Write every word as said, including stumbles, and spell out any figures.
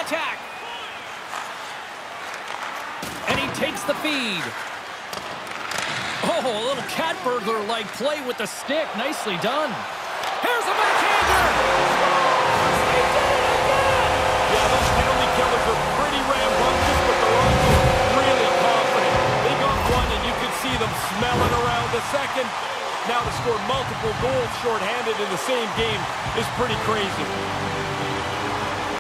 attack. And he takes the feed. Oh, a little cat burglar-like play with the stick. Nicely done. Here's a backhander. He did it again. Yeah, those penalty killers are pretty rambunctious, but they're also really confident. They got one, and you could see them smelling around the second. Now to score multiple goals shorthanded in the same game is pretty crazy.